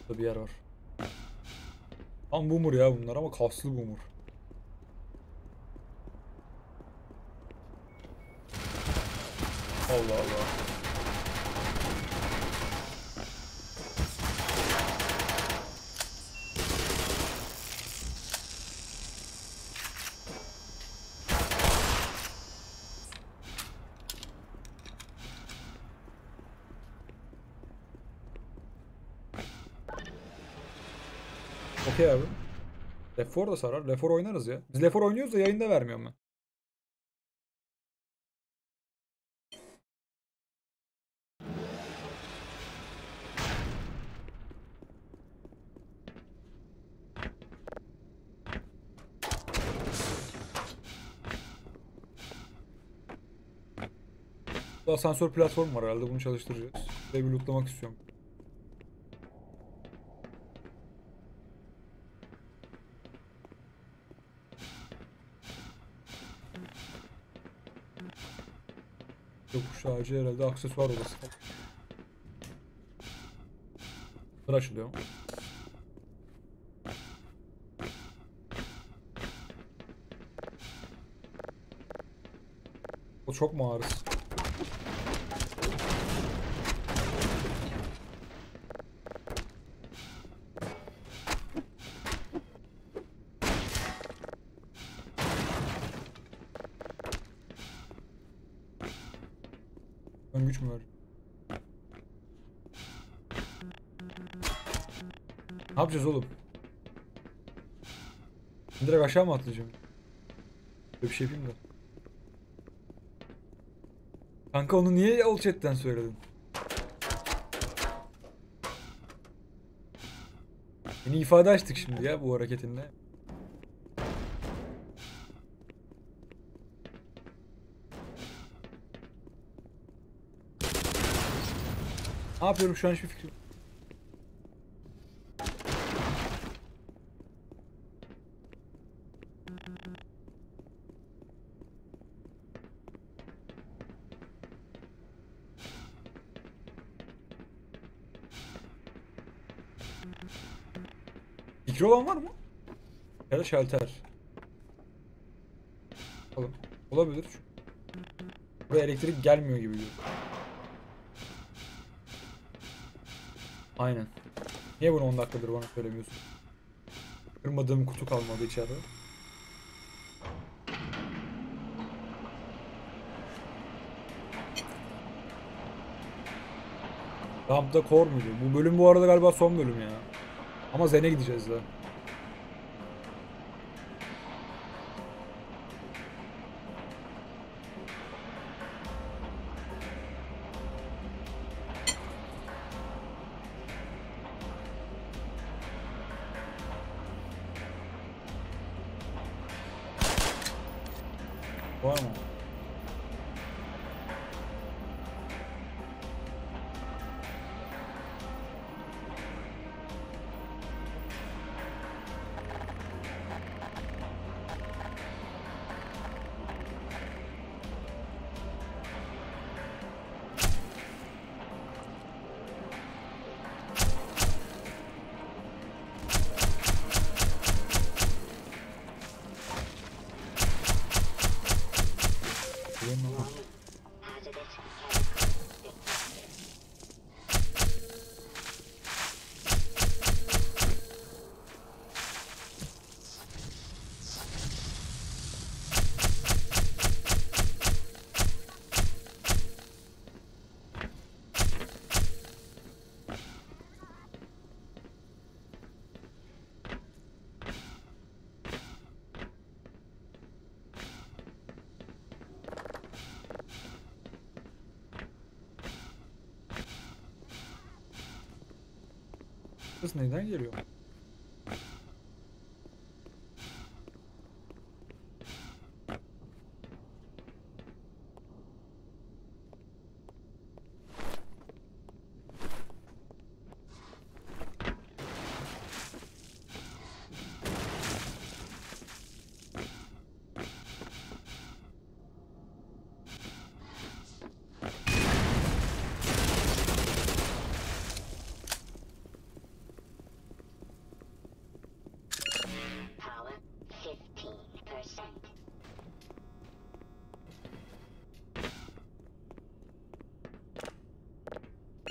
Burada bir yer var. Tam boomer ya bunlar ama kaslı boomer. Allah Allah. Okey abi. Left 4 da sarar. Left 4 oynarız ya. Biz Left 4 oynuyoruz da yayında vermiyorum ben. Bu asansör platformu var herhalde. Bunu çalıştıracağız. Bir de bir lootlamak istiyorum. Yokuş ağacı herhalde aksesuar odası. Bunlar açılıyor. O çok mu ağrız? Ön güç mü var? Ne yapacağız oğlum? Direkt aşağı mı atlayacağım? Böyle bir şey yapayım da. Kanka onu niye all chat'ten söyledin? Yeni ifade açtık şimdi ya bu hareketinle. Ne yapıyorum şu an hiçbir fikrim. Fikri olan var mı? Ya da şalter. Oğlum, olabilir. Buraya elektrik gelmiyor gibi diyor. Aynen. Niye bunu 10 dakikadır bana söylemiyorsun? Kırmadığım kutu kalmadı içeride. Lambda Core muydu? Bu bölüm bu arada galiba son bölüm ya. Ama Zen'e gideceğiz daha. Var mı? Bilmiyorum ama. Kız neyden geliyor?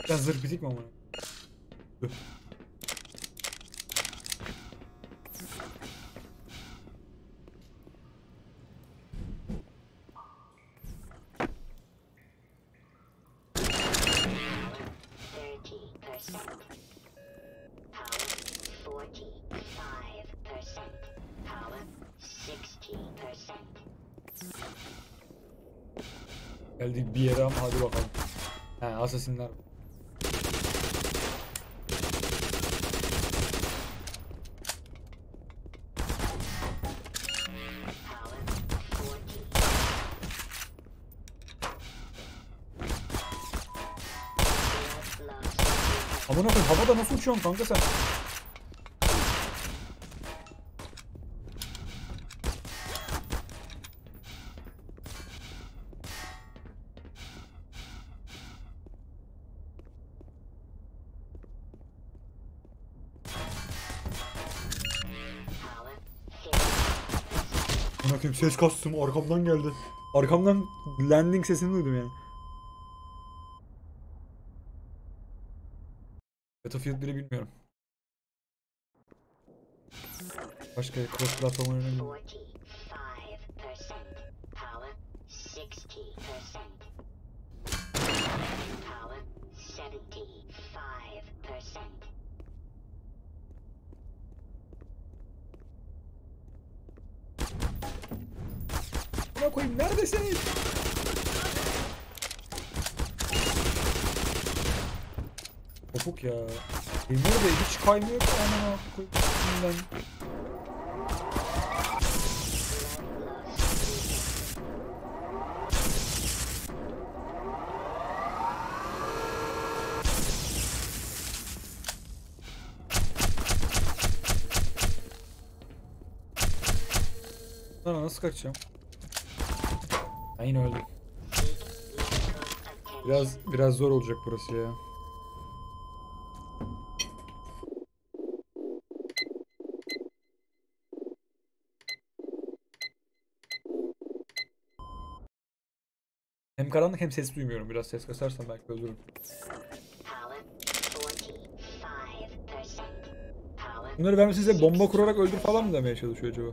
Ben zırh bitik mi ama? Dur. Geldik bir yere ama hadi bakalım. He, asasinler. Amına koyayım, havada nasıl uçuyorsun kanka sen? Amına koyayım, ses kastım arkamdan geldi. Arkamdan landing sesini duydum yani. Battlefield'leri bilmiyorum. Başka cross platform oyunu bilmiyorum. Amına koyayım, neredesiniz? Topuk ya. Emir de hiç kaymıyor ki amına koyayım. Lan nasıl kaçacağım? Ben yine öldüm. Biraz zor olacak burası ya. Hem karanlık hem ses duymuyorum. Biraz ses kasarsam belki öldürürüm. Bunları vermesi size bomba kurarak öldür falan mı demeye çalışıyor acaba?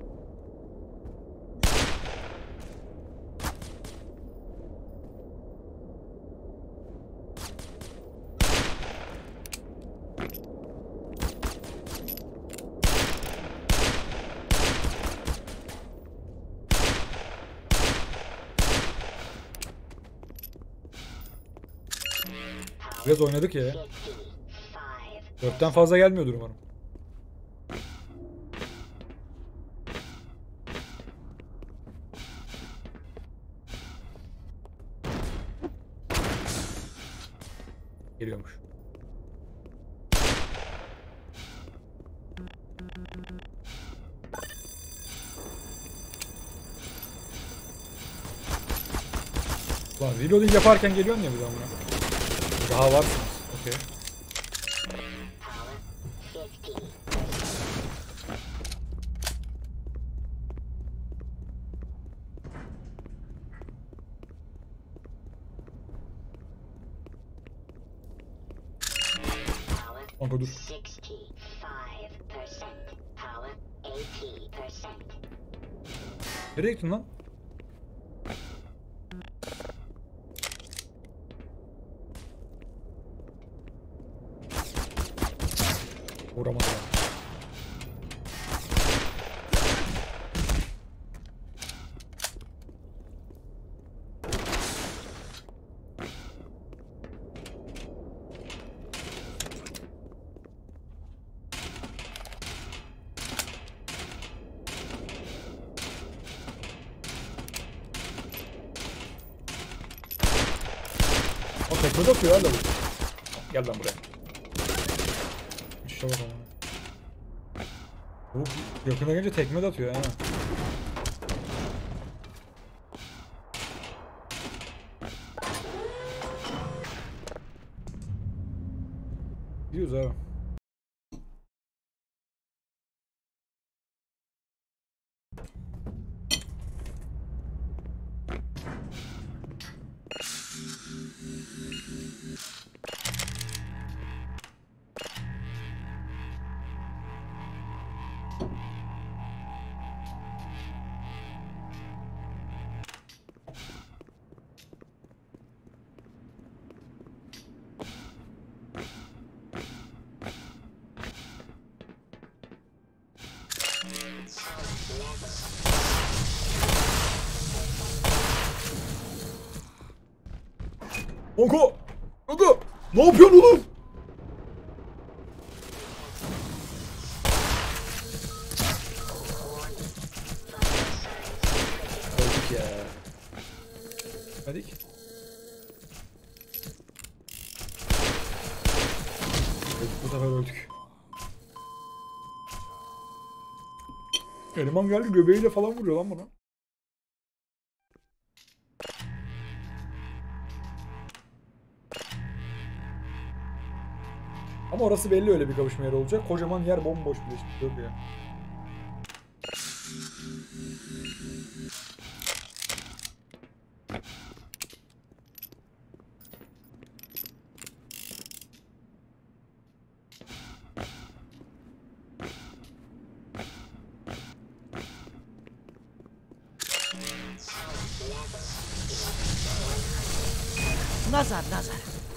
Biraz oynadık ya. 4'ten fazla gelmiyordur umarım. Geliyormuş. Lan reloading yaparken geliyorsun ya bir daha buna. Daha varsınız. Okey. Kanka dur. Nereye gittin lan? Uğramadı ya. O tekme de atıyor hala bu. Gel lan buraya. İşte bak ama. Bu yakına gelince tekme de atıyor ha. Gidiyoruz abi. Kanka! Kanka! Ne yapıyorsun oğlum? Öldük ya. Hadi. Bu sefer öldük. Eleman geldi göbeğiyle falan vuruyor lan bana. Ama orası belli öyle bir kavuşma yeri olacak. Kocaman yer bomboş bile işte. Dur ya. Nazar, nazar.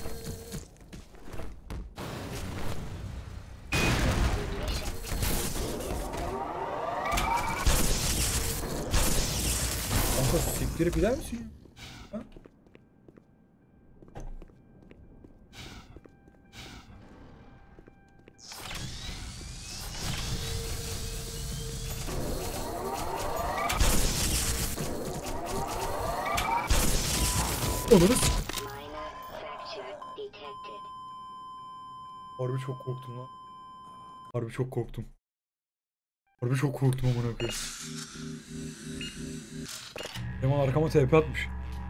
Kanka siktirip gider misin ya? Ha? Onları Harbi çok korktum lan. Harbi çok korktum. Harbi çok korktum amına koyayım. Hemen arkama TP atmış.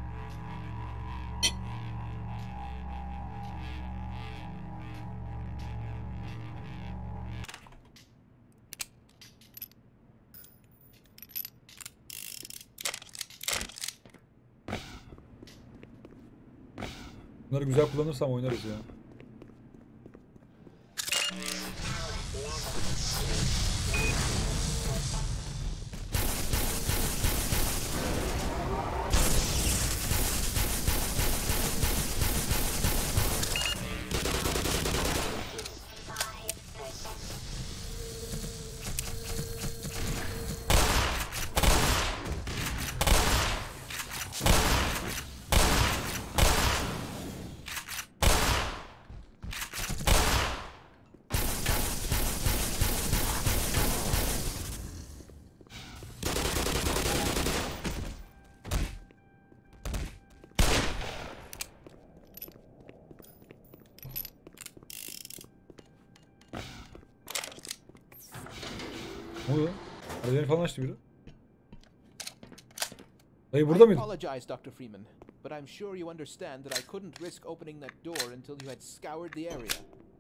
Bunları güzel kullanırsam oynarız ya. Ne oluyor? Arabayı falan açtı biri. Dayı burada I mıydın? apologize, Dr. Freeman, but I'm sure you understand that I couldn't risk opening that door until you had scoured the area.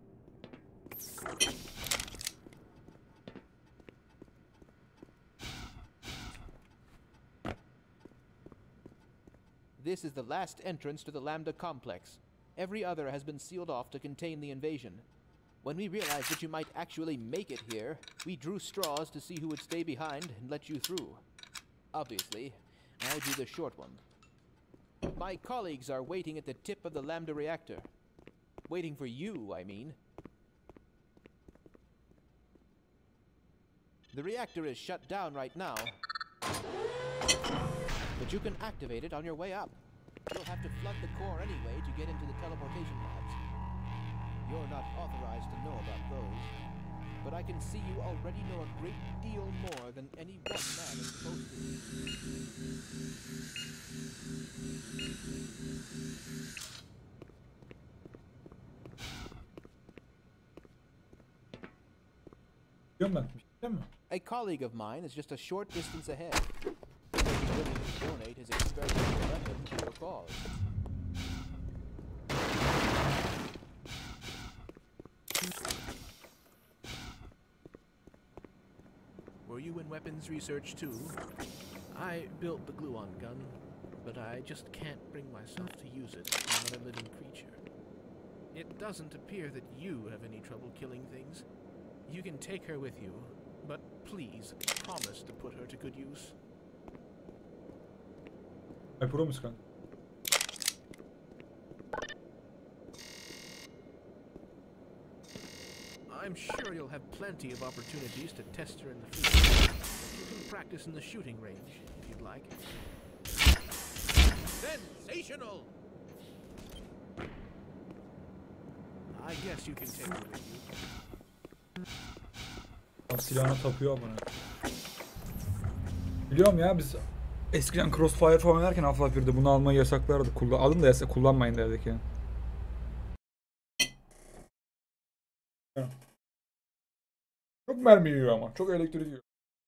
This is the last entrance to the Lambda complex. Every other has been sealed off to contain the invasion. When we realized that you might actually make it here, we drew straws to see who would stay behind and let you through. Obviously, I drew the short one. My colleagues are waiting at the tip of the Lambda reactor. Waiting for you, I mean. The reactor is shut down right now, but you can activate it on your way up. You'll have to flood the core anyway to get into the teleportation labs. You're not authorized to know about those, but I can see you already know a great deal more than any one man is supposed to. Biliyorum ben. Bir şey diyeyim mi? A colleague of mine is just a short distance ahead. He's willing to donate his experimental weapon to your cause. Were you in weapons research too? I built the gluon gun, but I just can't bring myself to use it on another living creature. It doesn't appear that you have any trouble killing things. You can take her with you, but please promise to put her to good use. I promise kan. I'm sure you'll have plenty of opportunities to test her in the future. You can practice in the shooting range, if you'd like. Sensational! I guess you can take it with you. Abi silahına tapıyor bana. Biliyorum ya, biz eskiden Crossfire falan oynarken Half-Life 1'de bunu almayı yasaklardı. Alın da kullanmayın derdik yani. Çok mermi yiyor ama. Çok elektrik yiyor.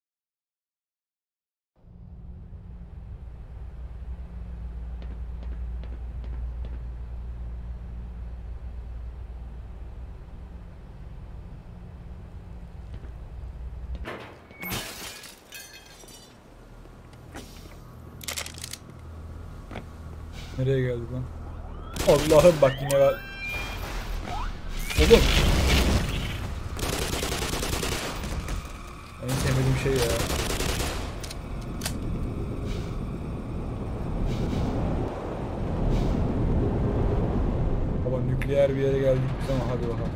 Nereye geldik lan? Allah'ım bak yine var. Oğlum. En sevmediğim şey ya. Baba nükleer bir yere geldik. Tamam hadi bakalım.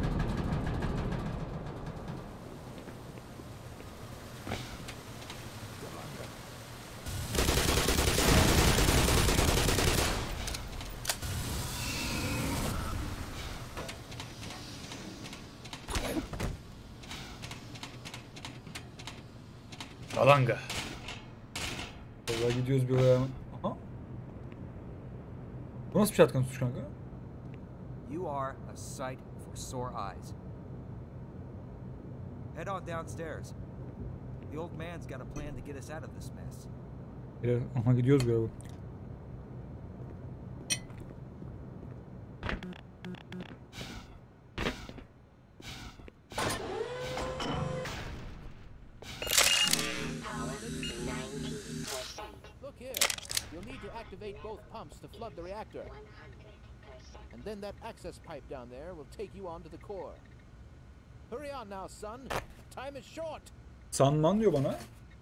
Alanga. Vallahi gidiyoruz bir oraya. Aha. Bu nasıl bir şatkan tutuş kanka? You are a sight for sore eyes. Head on downstairs. The old man's got a plan to get us out of this mess. Aha gidiyoruz bir araba. Look here. You'll need to activate both pumps to flood the reactor. And then that access pipe down there will take you onto the core. Hurry on now, son. Time is short. Sanman diyor bana.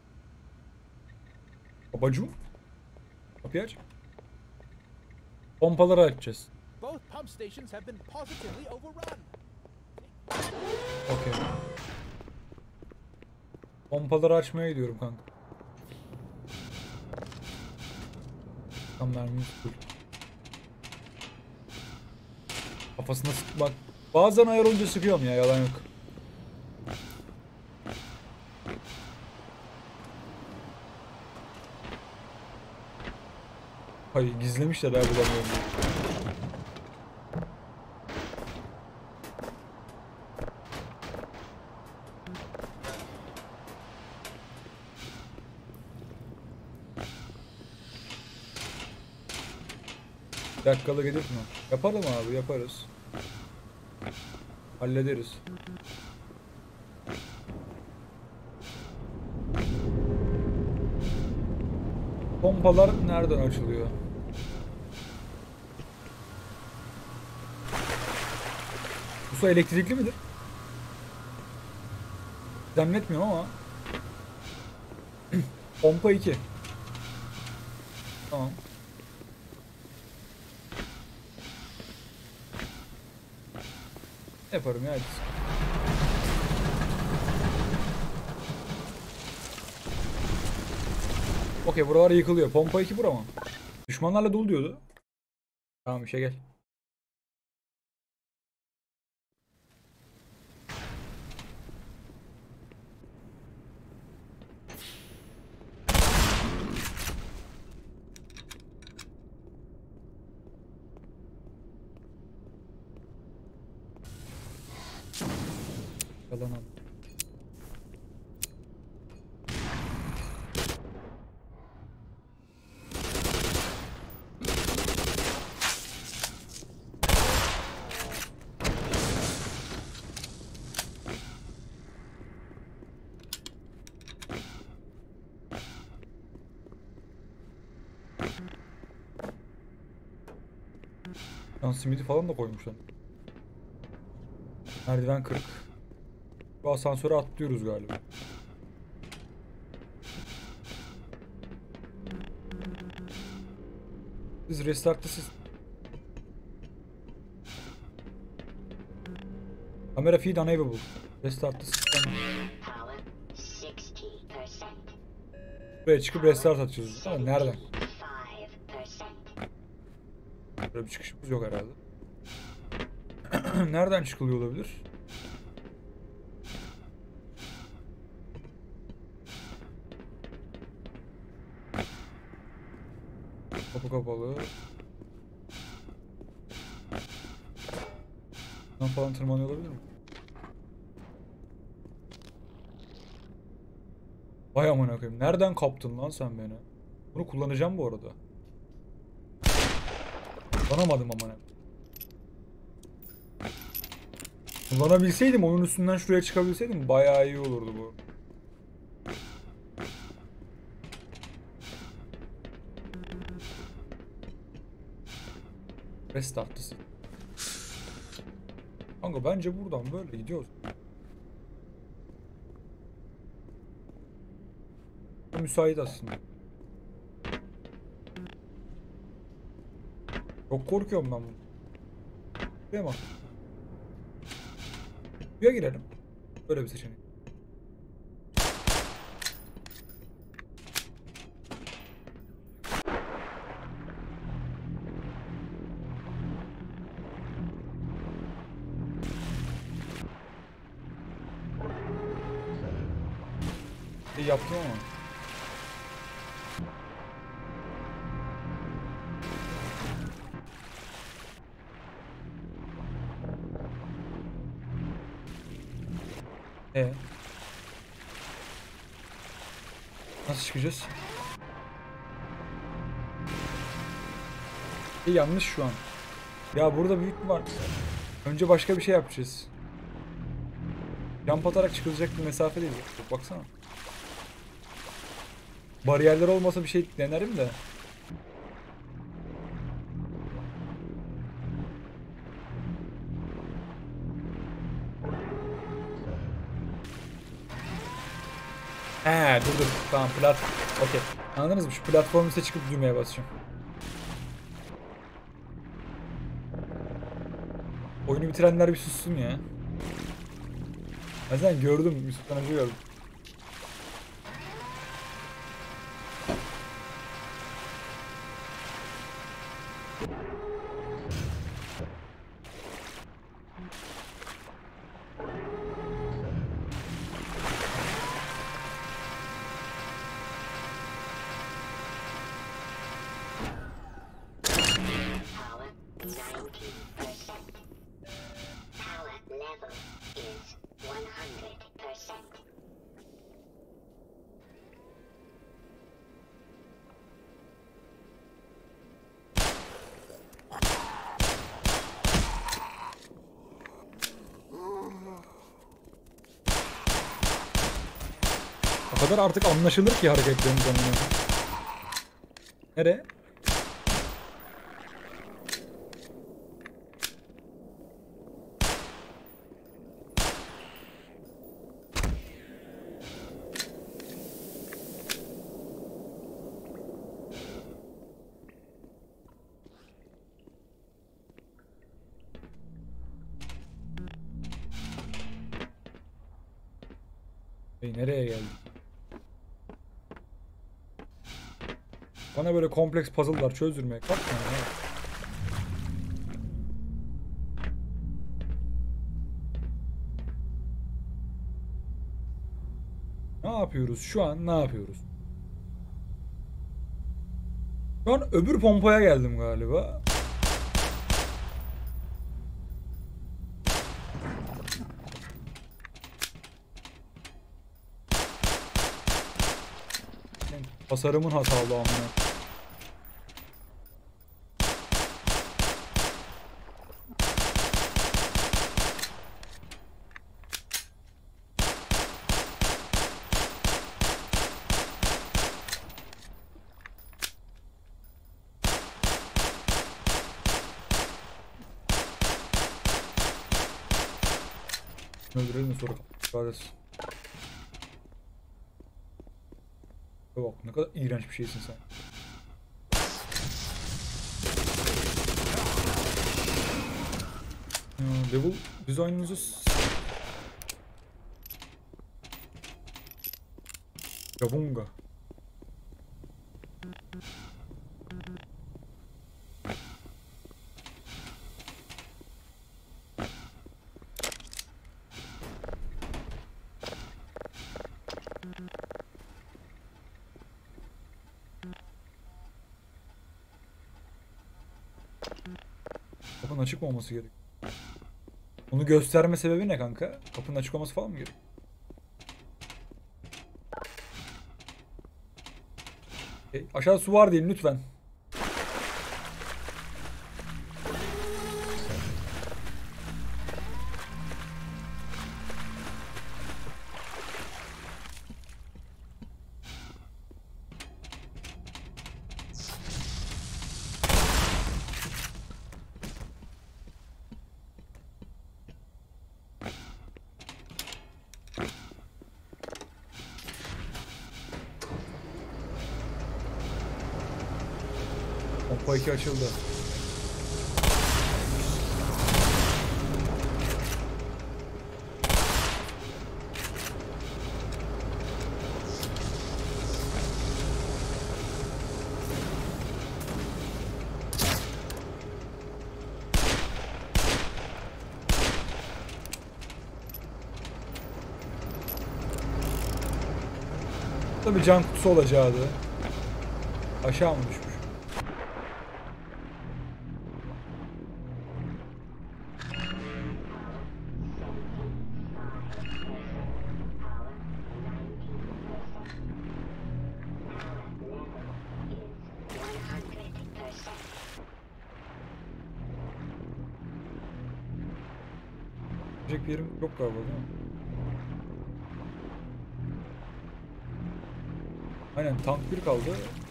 Babacım. Kapıyı aç. Pompaları açacağız. Both pump stations have been positively overrun. Okey. Pompaları açmaya gidiyorum kanka. Tam mermimiz full. Kafasına sık bak. Bazen ayar olunca sıkıyorum ya, yalan yok. Hayır gizlemişler daha bulamıyorum. Dakikalı gelir mi? Yapalım abi, yaparız. Hallederiz. Pompalar nereden açılıyor? Bu su elektrikli midir? Zannetmiyorum ama. Pompa 2. Tamam. Yaparım ya. Okey, buralar yıkılıyor. Pompa 2 bura mı? Düşmanlarla dolu diyordu. Tamam, işe gel. Yalan abi. Lan simidi falan da koymuşlar. Merdiven kırık. Bu asansöre atlıyoruz galiba. Biz restart'ta Camera feed unavailable. Restart'ta sistem. Power 60%. Buraya çıkıp restart atacağız. Ama nereden? Böyle bir çıkışımız yok herhalde. Nereden çıkılıyor olabilir? Kapı kapalı. Buradan falan tırmanıyor olabilir mi? Vay amına koyayım. Nereden kaptın lan sen beni? Bunu kullanacağım bu arada. Kullanamadım amına. Kullanabilseydim, onun üstünden şuraya çıkabilseydim bayağı iyi olurdu bu. Restart'tısı. Kanka bence buradan böyle gidiyoruz. Müsait aslında. Çok korkuyorum ben bunu. Buraya bak. Buraya girelim. Böyle bir seçenek. Yaptım ama. Nasıl çıkacağız? Yanlış şu an. Ya burada büyük bir var. Önce başka bir şey yapacağız. Jump atarak çıkılacak bir mesafe değil. Baksana. Bariyerler olmasa bir şey denerim de. Dur. Tamam, okey. Anladınız mı? Şu platformun üstüne çıkıp düğmeye basacağım. Oyunu bitirenler bir sussun ya. Ben zaten gördüm. Yusuf'tan önce gördüm. O kadar artık anlaşılır ki hareketlerimiz onunla. Nereye? Nereye geldik? Bana böyle kompleks puzzle'lar çözdürmeye kalkma ya. Ne yapıyoruz şu an? Ne yapıyoruz? Şu an öbür pompaya geldim galiba. Tasarımın hatalı amına. Öldürelim sonra ifadesi. Bak ne kadar iğrenç bir şeysin sen. Level dizaynınızı Jabunga. Kapının açık olması gerek. Onu gösterme sebebi ne kanka? Kapının açık olması falan mı gerek? Aşağıda su var diyelim lütfen. Pompa 2 açıldı. Tabii can kutusu olacaktı. Aşağı mı düşmüş? Bir yerim yok galiba değil mi? Aynen tank 1 kaldı.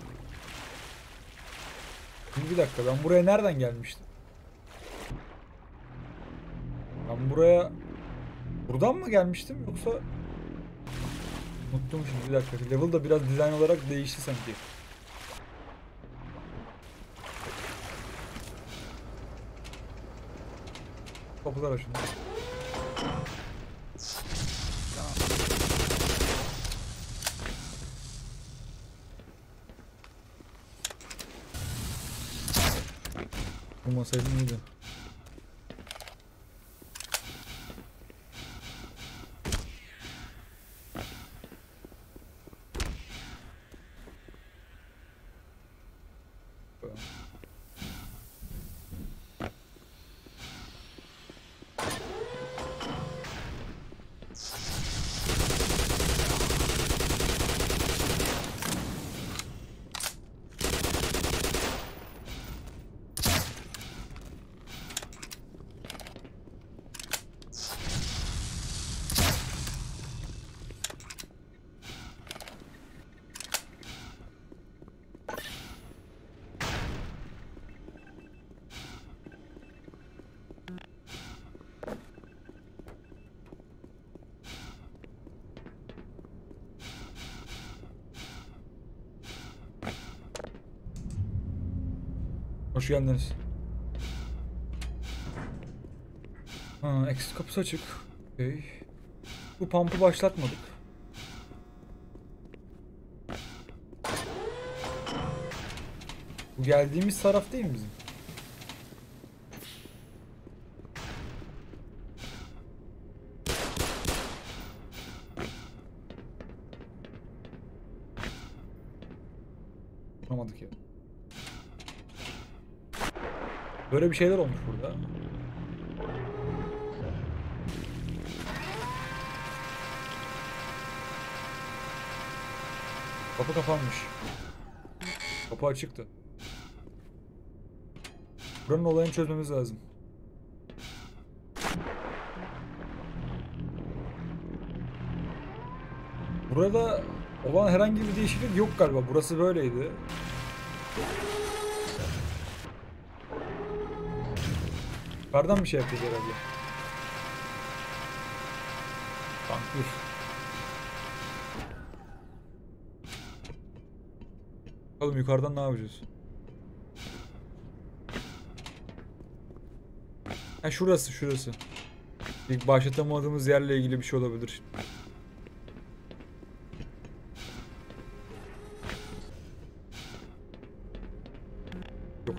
Şimdi bir dakika ben buraya nereden gelmiştim? Ben buraya buradan mı gelmiştim yoksa unuttum şimdi bir dakika. Level da biraz dizayn olarak değişti sanki. Kapılar açıldı. Bulmasaydım iyiydi. Hoş geldiniz. Ha, exit kapısı açık. Okay. Bu pump'ı başlatmadık. Bu geldiğimiz taraf değil mi bizim? Yapamadık ya. Böyle bir şeyler olmuş burada. Kapı kapanmış. Kapı açıktı. Buranın olayını çözmemiz lazım. Burada olan herhangi bir değişiklik yok galiba. Burası böyleydi. Yukarıdan bir şey yapacağız herhalde. Tamam dur. Bakalım yukarıdan ne yapacağız? Ha şurası şurası. İlk başlatamadığımız yerle ilgili bir şey olabilir.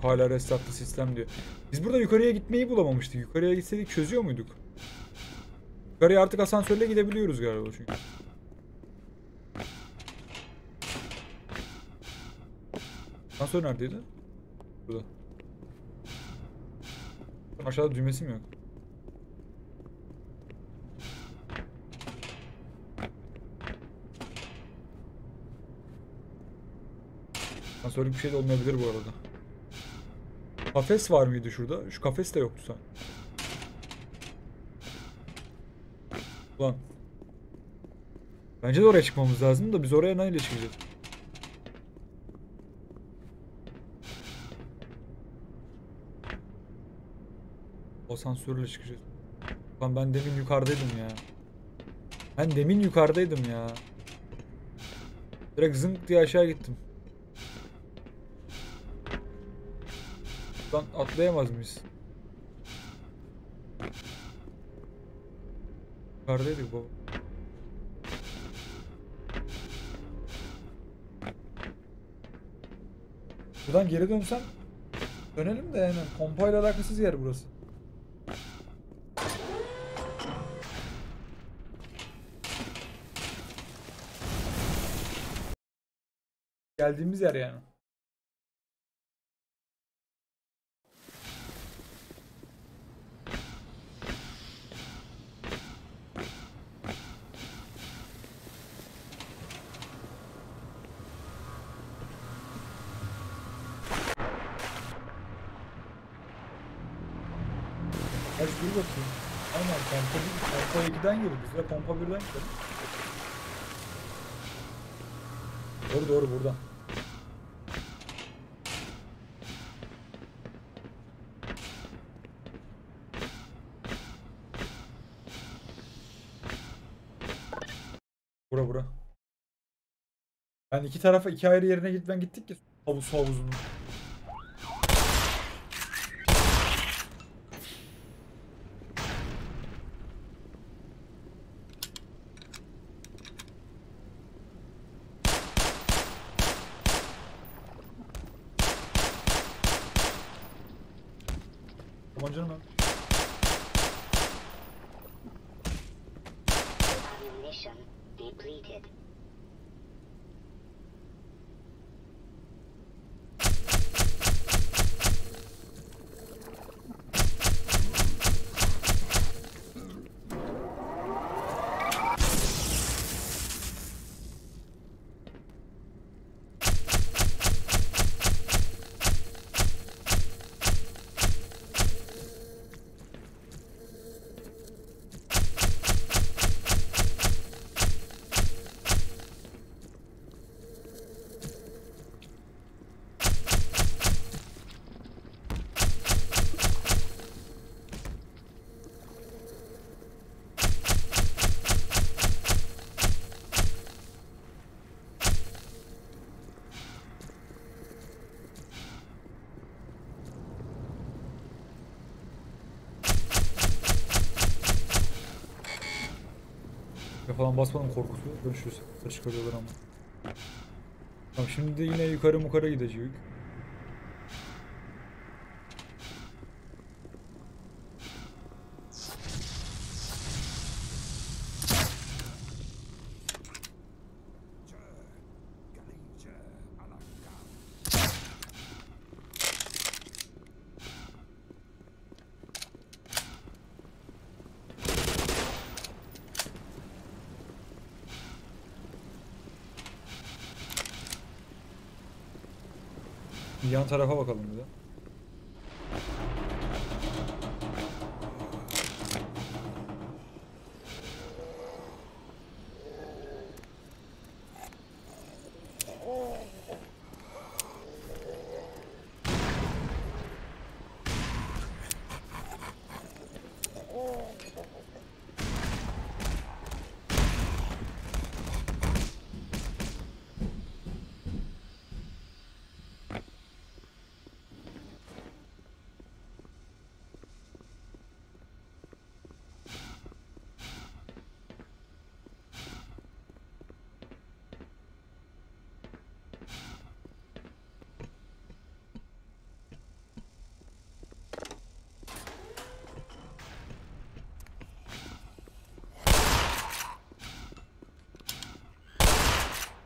hala restartlı sistem diyor. Biz burada yukarıya gitmeyi bulamamıştık. Yukarıya gitseydik çözüyor muyduk? Yukarıya artık asansörle gidebiliyoruz galiba çünkü. Asansör neredeydi? Burada. Aşağıda düğmesi mi yok? Asansörlük bir şey de olmayabilir bu arada. Kafes var mıydı şurada? Şu kafes de yoktu sen. Ulan. Bence de oraya çıkmamız lazım da biz oraya neyle çıkacağız? Asansörle çıkacağız. Lan ben demin yukarıdaydım ya. Ben demin yukarıdaydım ya. Direkt zınk diye aşağı gittim. Lan atlayamaz mıyız? Yukarıdaydık baba. Buradan geri dönsem dönelim de yani pompayla alakasız yer burası. Geldiğimiz yer yani. Kaç dur bakayım. Aynen pompa 2'den girdi. Biz de pompa 1'den girdi. Doğru doğru buradan. Bura. Ben iki tarafa iki ayrı yerine gittik ki havuzunun. Tabancanı mı? Ammunition depleted. Falan basmanın korkusu. Görüşürüz. Çıkarıyorlar ama. Tamam şimdi de yine yukarı gideceğiz. Yan tarafa bakalım bir de.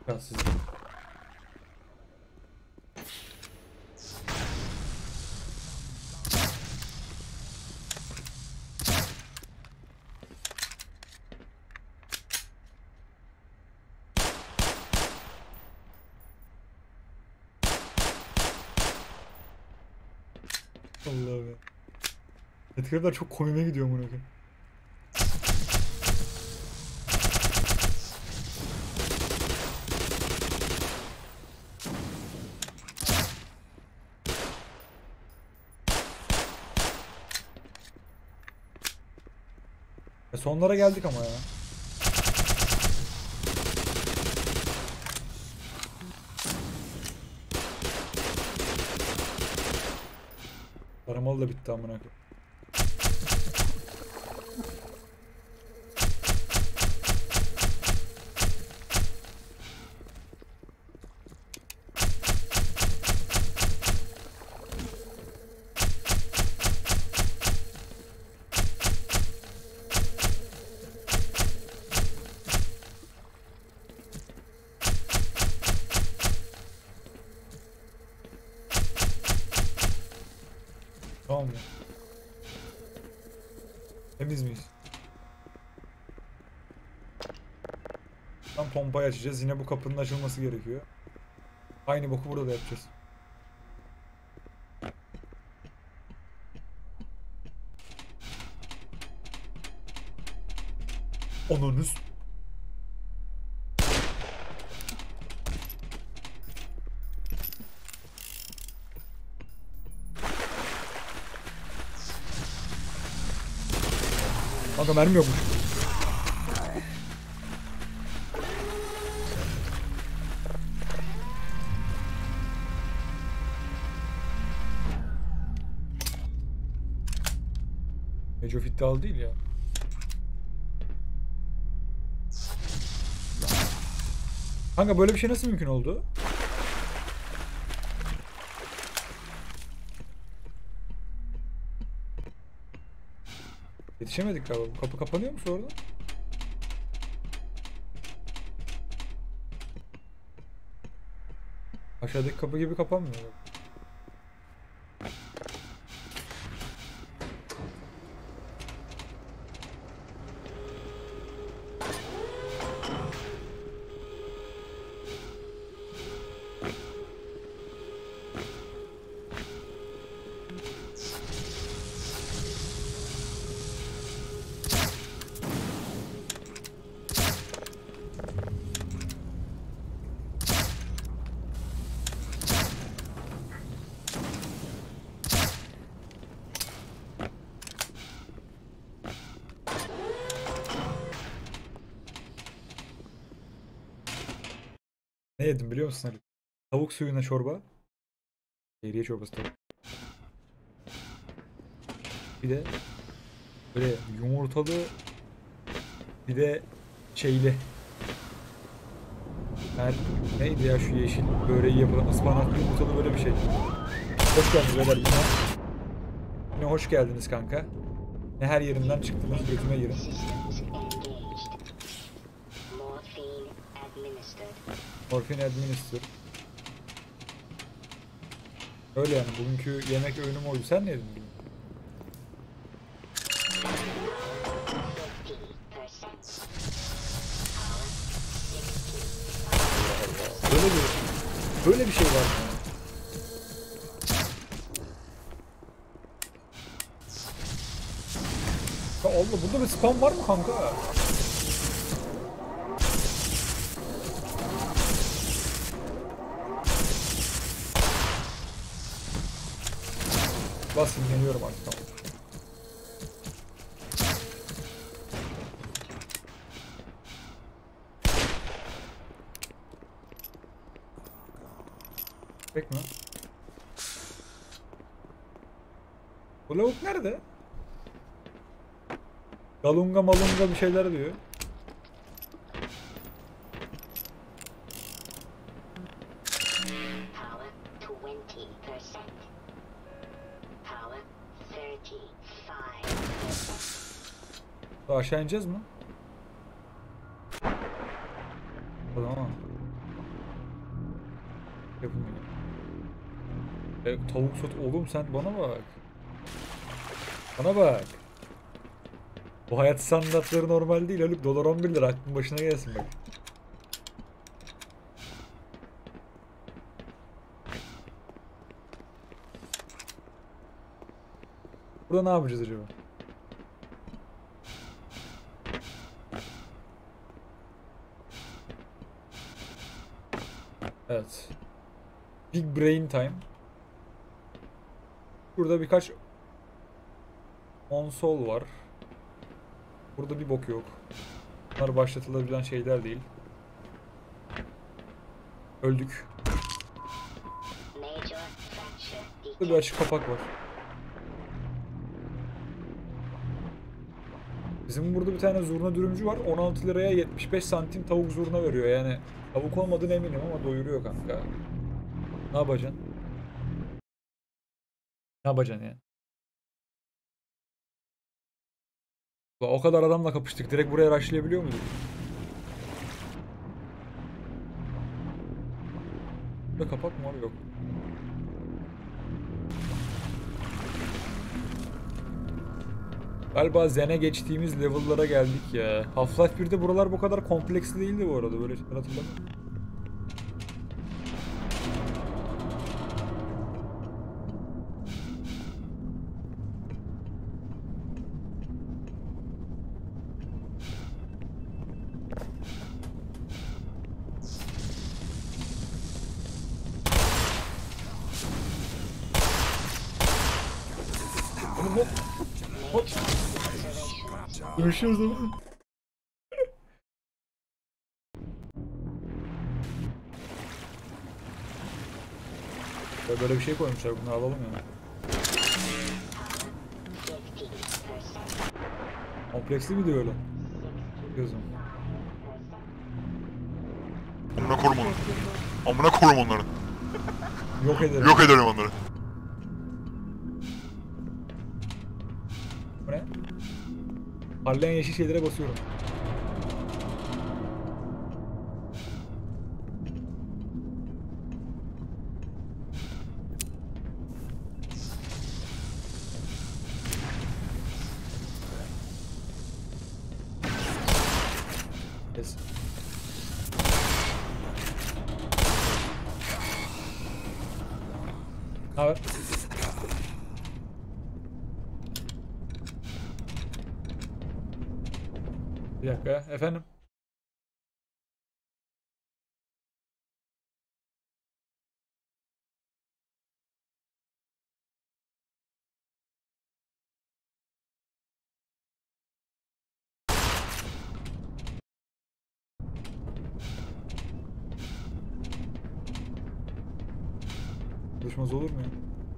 Ya siz. Allah'ım ya. Etkiler çok komiğime gidiyor bunu. Sonlara geldik ama ya. Aramalı da bitti amına koyayım. Tamam mı? Temiz miyiz? Tam pompayı açacağız. Yine bu kapının açılması gerekiyor. Aynı boku burada da yapacağız. Onunuz. Kanka mermi yokmuş. Age of iddialı değil ya. Kanka böyle bir şey nasıl mümkün oldu? Yetişemedik galiba. Bu kapı kapanıyor mu sonra? Aşağıdaki kapı gibi kapanmıyor. Ne yedim biliyor musun Ali? Tavuk suyuna çorba. Eriye çorbası tabii. Bir de böyle yumurtalı, bir de şeyli. Neydi ya şu yeşil böreği yapılan ıspanaklı yumurtalı böyle bir şey. Hoş geldiniz beyler yine. Yine hoş geldiniz kanka. Ne her yerimden çıktınız götüme girin. Systems engaged. Morphine administered. Morphine administer. Öyle yani bugünkü yemek öğünüm oydu. Sen ne yedin bugün? 50%. Böyle bir şey var mı? Ya Allah burada bir spam var mı kanka? Bas dinleniyorum artık tamam. Pek mi? Bu lavuk nerede? Galunga malunga bir şeyler diyor. Power 20%. Power 35%. Daha aşağı ineceğiz mi? Tamam. Yapılmıyor. Tavuk sot oğlum sen bana bak. Bana bak. Bu hayat standartları normal değil Haluk. Dolar 11 lira aklın başına gelsin bak. Burada ne yapacağız acaba? Evet. Big brain time. Burada birkaç konsol var. Burada bir bok yok. Bunlar başlatılabilen şeyler değil. Öldük. Major fracture Burada bir açık kapak var. Bizim burada bir tane zurna dürümcü var. 16 liraya 75 santim tavuk zurna veriyor. Yani tavuk olmadığına eminim ama doyuruyor kanka. Ne yapacaksın? Ne yapacaksın yani? O kadar adamla kapıştık. Direkt buraya rushlayabiliyor muyduk? Burada kapak mı var? Yok. Galiba Zen'e geçtiğimiz level'lara geldik ya. Half-Life 1'de buralar bu kadar kompleksli değildi bu arada. Böyle şeyler hatırlamıyorum. Oğlum hop. Hop. Görüşürüz ama. Ya böyle bir şey koymuşlar, bunu alalım ya. Kompleksli mi diyor öyle? Gözüm. Amına korum onu. Amına korum onları. Yok ederim. Yok ederim onları. Bu ne? Parlayan yeşil şeylere basıyorum. Yes. Ne haber? Bir dakika efendim. Konuşmaz olur mu ya?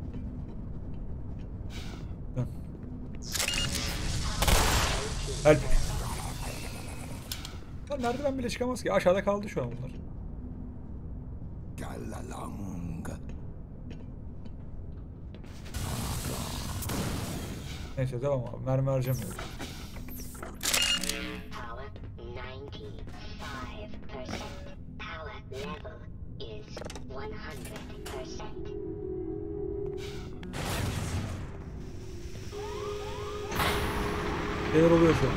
Dön. Help. Lan merdiven bile çıkamaz ki. Aşağıda kaldı şu an bunlar. Neyse devam abi. Mermi harcamıyorum. Power 95%. Power level is 100%. Neler oluyor şu an?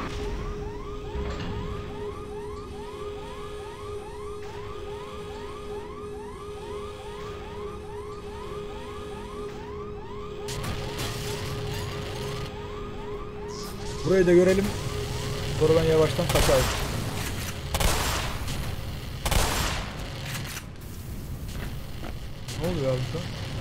Burayı da görelim. Sonra ben yavaştan kaçarım. Ne oluyor abi şu an?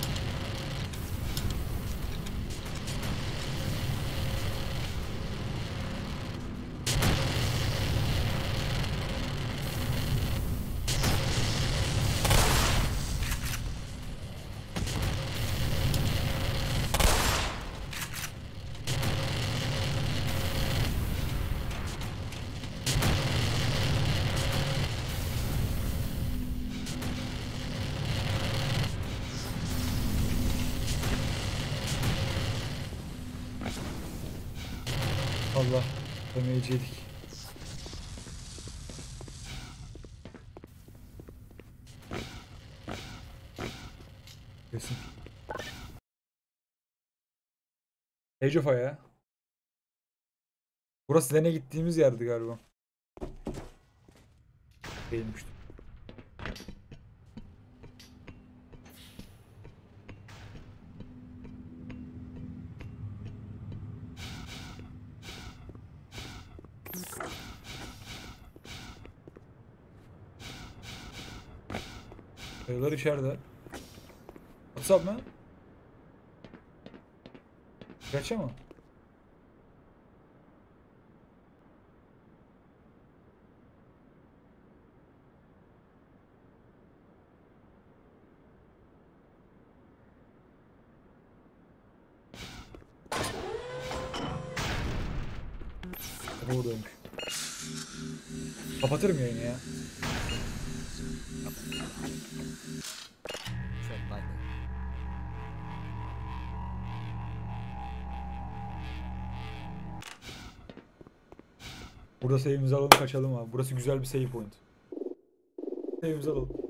Allah, damage yedik. Kesin. Age of ya. Burası Len'e gittiğimiz yerdi galiba. Değilmiş. Sayılar içeride. What's up man? Kaça mı? Buradaymış. Kapatırım yayını ya. Tread lightly. Burada save'imizi alalım kaçalım abi. Burası güzel bir save point. Save'imizi alalım.